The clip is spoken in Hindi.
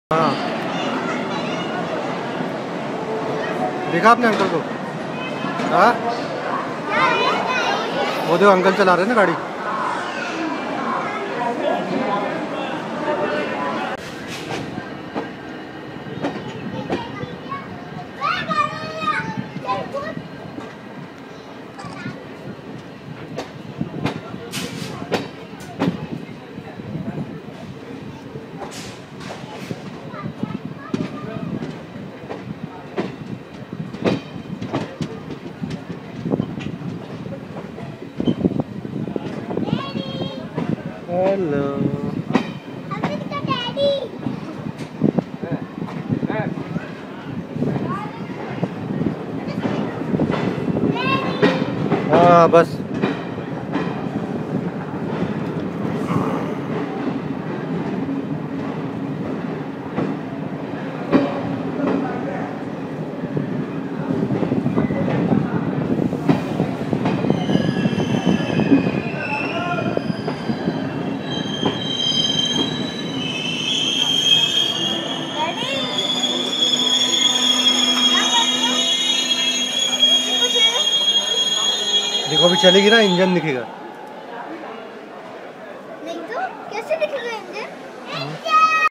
हाँ, देखा आपने अंकल को? हाँ, वो देखो अंकल चला रहे हैं ना गाड़ी। हेलो। हाँ बस। देखो अभी चलेगी ना, इंजन दिखेगा। नहीं तो कैसे दिखेगा इंजन?